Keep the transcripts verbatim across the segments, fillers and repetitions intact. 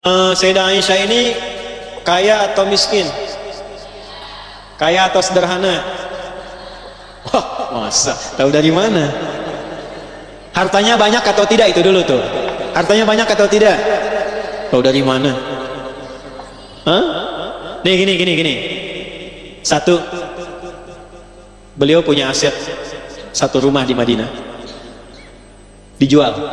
Uh, Sayyidah Aisyah ini kaya atau miskin? Kaya atau sederhana? Wah, masa? Tahu dari mana? Hartanya banyak atau tidak itu dulu tuh. Hartanya banyak atau tidak? Tahu dari mana? Hah? Nih gini gini gini. Satu, beliau punya aset satu rumah di Madinah, dijual.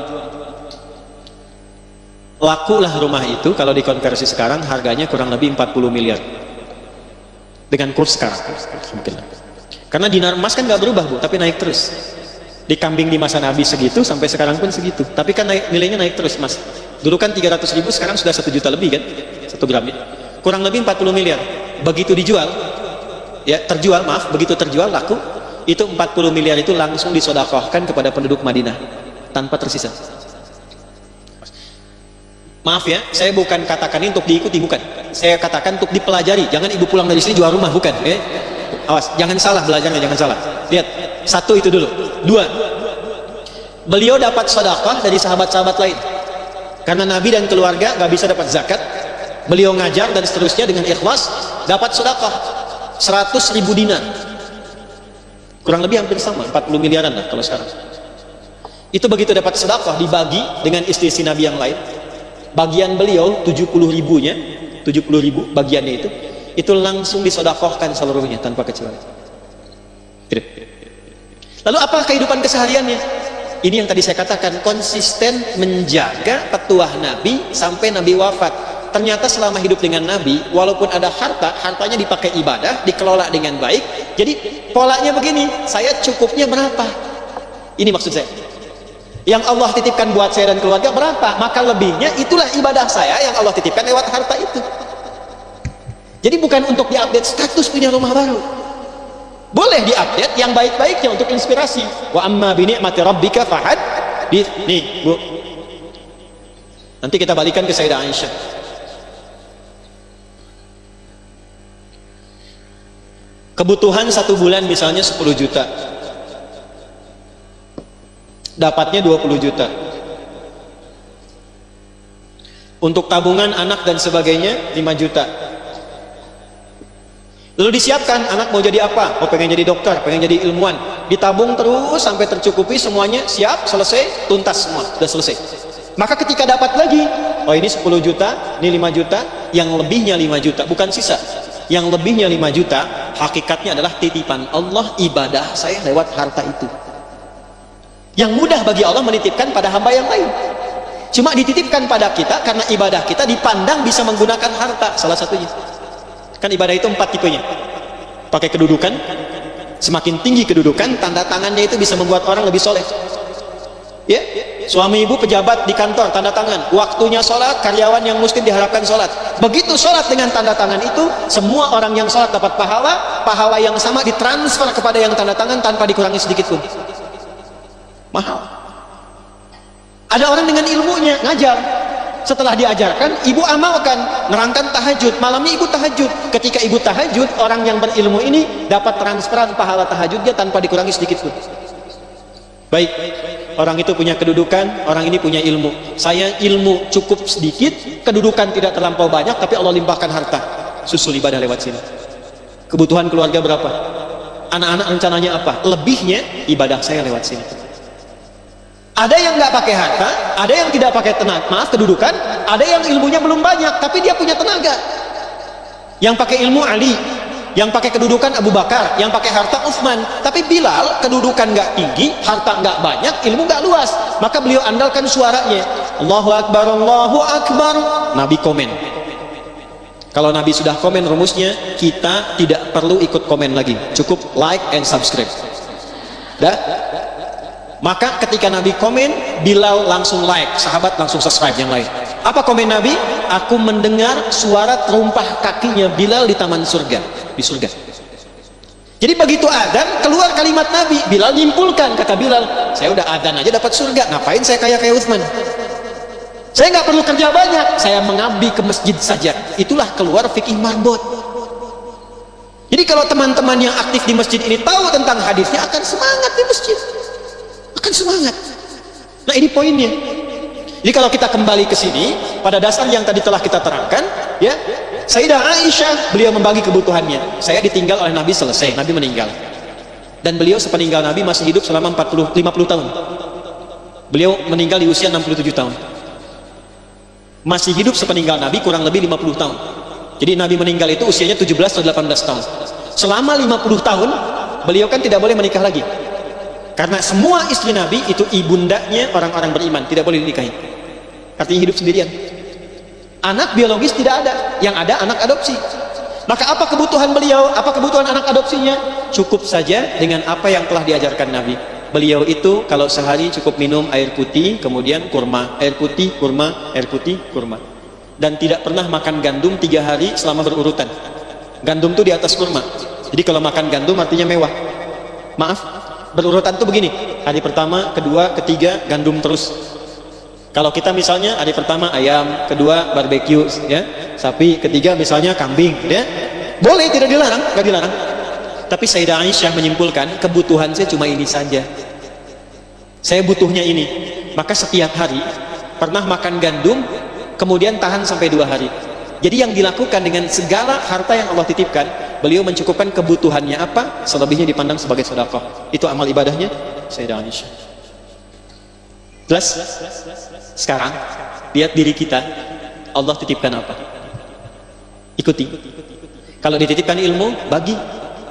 Lakulah rumah itu, kalau dikonversi sekarang harganya kurang lebih empat puluh miliar dengan kurs sekarang mungkin. Karena dinar emas kan nggak berubah Bu, tapi naik terus. Di kambing di masa Nabi segitu, sampai sekarang pun segitu, tapi kan naik, nilainya naik terus Mas. Dulu kan tiga ratus ribu, sekarang sudah satu juta lebih kan satu gramnya, kurang lebih empat puluh miliar. Begitu dijual, ya terjual maaf, begitu terjual laku, itu empat puluh miliar itu langsung disodakohkan kepada penduduk Madinah tanpa tersisa. Maaf ya, saya bukan katakan ini untuk diikuti, bukan. Saya katakan untuk dipelajari. Jangan ibu pulang dari sini jual rumah, bukan. Eh? Awas, jangan salah belajarnya, jangan salah. Lihat, satu itu dulu. Dua, beliau dapat sedekah dari sahabat-sahabat lain. Karena Nabi dan keluarga nggak bisa dapat zakat, beliau ngajar dan seterusnya dengan ikhlas, dapat sedekah seratus ribu dinar. Kurang lebih hampir sama, empat puluh miliaran lah kalau sekarang. Itu begitu dapat sedekah dibagi dengan istri-istri Nabi yang lain. Bagian beliau tujuh puluh ribunya, tujuh puluh ribu bagiannya itu, itu langsung disodakohkan seluruhnya tanpa kecuali. Lalu apa kehidupan kesehariannya? Ini yang tadi saya katakan, konsisten menjaga petuah Nabi sampai Nabi wafat. Ternyata selama hidup dengan Nabi, walaupun ada harta, hartanya dipakai ibadah, dikelola dengan baik. Jadi polanya begini, saya cukupnya berapa? Ini maksud saya. Yang Allah titipkan buat saya dan keluarga berapa, maka lebihnya itulah ibadah saya yang Allah titipkan lewat harta itu. Jadi bukan untuk diupdate status punya rumah baru, boleh diupdate yang baik-baiknya untuk inspirasi. Wa amma bi ni'mati rabbika fahad. Nih Bu, nanti kita balikan ke Sayyidah Aisyah. Kebutuhan satu bulan misalnya sepuluh juta, dapatnya dua puluh juta. Untuk tabungan anak dan sebagainya lima juta. Lalu disiapkan, anak mau jadi apa? Oh pengen jadi dokter, pengen jadi ilmuwan. Ditabung terus sampai tercukupi semuanya, siap, selesai, tuntas semua, sudah selesai. Maka ketika dapat lagi, oh ini sepuluh juta, ini lima juta, yang lebihnya lima juta, bukan sisa. Yang lebihnya lima juta, hakikatnya adalah titipan Allah, ibadah saya lewat harta itu. Yang mudah bagi Allah menitipkan pada hamba yang lain. Cuma dititipkan pada kita karena ibadah kita dipandang bisa menggunakan harta, salah satunya. Kan ibadah itu empat tipenya. Pakai kedudukan, semakin tinggi kedudukan, tanda tangannya itu bisa membuat orang lebih soleh. Ya, suami ibu pejabat di kantor, tanda tangan. Waktunya sholat, karyawan yang muslim diharapkan sholat. Begitu sholat dengan tanda tangan itu, semua orang yang sholat dapat pahala, pahala yang sama ditransfer kepada yang tanda tangan tanpa dikurangi sedikit pun. Mahal. Ada orang dengan ilmunya ngajar, setelah diajarkan ibu amalkan, nerangkan tahajud, malamnya ibu tahajud. Ketika ibu tahajud, orang yang berilmu ini dapat transferan pahala tahajudnya tanpa dikurangi sedikit pun. Baik, orang itu punya kedudukan, orang ini punya ilmu. Saya ilmu cukup sedikit, kedudukan tidak terlampau banyak, tapi Allah limpahkan harta, susul ibadah lewat sini. Kebutuhan keluarga berapa? Anak-anak rencananya apa? Lebihnya ibadah saya lewat sini. Ada yang nggak pakai harta, ada yang tidak pakai tenaga, maaf kedudukan, ada yang ilmunya belum banyak, tapi dia punya tenaga. Yang pakai ilmu Ali, yang pakai kedudukan Abu Bakar, yang pakai harta Utsman. Tapi Bilal kedudukan nggak tinggi, harta nggak banyak, ilmu nggak luas. Maka beliau andalkan suaranya. Allahu Akbar, Allahu Akbar. Nabi komen. Kalau Nabi sudah komen rumusnya, kita tidak perlu ikut komen lagi, cukup like and subscribe. Dah. Maka ketika Nabi komen, Bilal langsung like, sahabat langsung subscribe yang lain. Apa komen Nabi? Aku mendengar suara terumpah kakinya Bilal di taman surga, di surga. Jadi begitu adzan keluar kalimat Nabi, Bilal nyimpulkan, kata Bilal, saya udah adzan aja dapat surga, ngapain saya kayak kayak Utsman? Saya nggak perlu kerja banyak, saya mengabdi ke masjid saja. Itulah keluar fikih marbot. Jadi kalau teman-teman yang aktif di masjid ini tahu tentang hadisnya, akan semangat di masjid. Akan semangat. Nah ini poinnya. Jadi kalau kita kembali ke sini, pada dasar yang tadi telah kita terangkan, ya, Sayyidah Aisyah, beliau membagi kebutuhannya. Saya ditinggal oleh Nabi, selesai, Nabi meninggal. Dan beliau sepeninggal Nabi masih hidup selama empat puluh, lima puluh tahun. Beliau meninggal di usia enam puluh tujuh tahun. Masih hidup sepeninggal Nabi kurang lebih lima puluh tahun. Jadi Nabi meninggal itu usianya tujuh belas atau delapan belas tahun. Selama lima puluh tahun, beliau kan tidak boleh menikah lagi. Karena semua istri Nabi itu ibundanya orang-orang beriman, tidak boleh dinikahi. Artinya hidup sendirian. Anak biologis tidak ada, yang ada anak adopsi. Maka apa kebutuhan beliau? Apa kebutuhan anak adopsinya? Cukup saja dengan apa yang telah diajarkan Nabi. Beliau itu kalau sehari cukup minum air putih, kemudian kurma, air putih, kurma, air putih, kurma. Dan tidak pernah makan gandum tiga hari selama berurutan. Gandum itu di atas kurma. Jadi kalau makan gandum artinya mewah. Maaf, berurutan itu begini. Hari pertama, kedua, ketiga, gandum terus. Kalau kita misalnya hari pertama ayam, kedua barbeque, ya, sapi, ketiga misalnya kambing, ya, boleh, tidak dilarang, nggak dilarang. Tapi Sayyidah Aisyah menyimpulkan kebutuhan saya cuma ini saja. Saya butuhnya ini. Maka setiap hari pernah makan gandum, kemudian tahan sampai dua hari. Jadi yang dilakukan dengan segala harta yang Allah titipkan, beliau mencukupkan kebutuhannya apa, selebihnya dipandang sebagai sedekah. Itu amal ibadahnya Sayyidah Aisyah. Jelas? Sekarang lihat diri kita, Allah titipkan apa? Ikuti. Kalau dititipkan ilmu, bagi.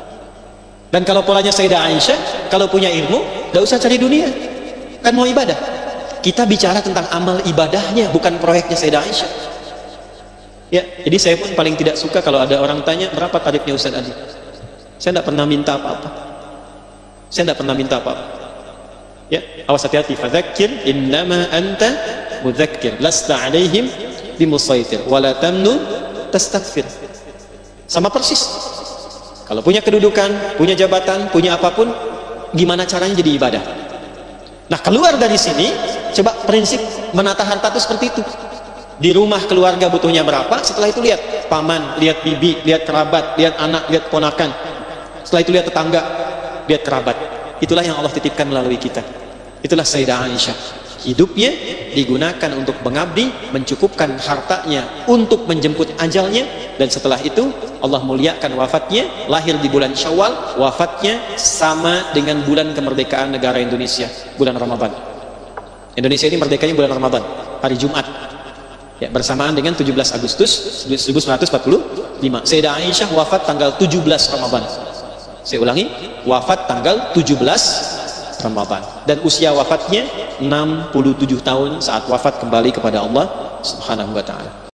Dan kalau polanya Sayyidah Aisyah, kalau punya ilmu, gak usah cari dunia, kan mau ibadah. Kita bicara tentang amal ibadahnya, bukan proyeknya Sayyidah Aisyah. Ya, jadi saya pun paling tidak suka kalau ada orang tanya berapa tarifnya Ustaz Adi. Saya tidak pernah minta apa-apa. Saya tidak pernah minta apa-apa. Ya, awas hati-hati. Fadzakir innama anta mudzakir lasta alaihim bimusaitir wala tamnu tastakfir. Sama persis. Kalau punya kedudukan, punya jabatan, punya apapun, gimana caranya jadi ibadah? Nah, keluar dari sini, coba prinsip menata harta itu seperti itu. Di rumah keluarga butuhnya berapa, setelah itu lihat paman, lihat bibi, lihat kerabat, lihat anak, lihat ponakan. Setelah itu lihat tetangga, lihat kerabat. Itulah yang Allah titipkan melalui kita. Itulah Sayyidah Aisyah. Hidupnya digunakan untuk mengabdi, mencukupkan hartanya untuk menjemput ajalnya, dan setelah itu Allah muliakan wafatnya, lahir di bulan Syawal, wafatnya sama dengan bulan kemerdekaan negara Indonesia, bulan Ramadan. Indonesia ini merdekanya bulan Ramadan, hari Jumat. Ya, bersamaan dengan tujuh belas Agustus seribu sembilan ratus empat puluh lima. Sayyidah Aisyah wafat tanggal tujuh belas Ramadan. Saya ulangi, wafat tanggal tujuh belas Ramadan, dan usia wafatnya enam puluh tujuh tahun saat wafat kembali kepada Allah Subhanahu wa taala.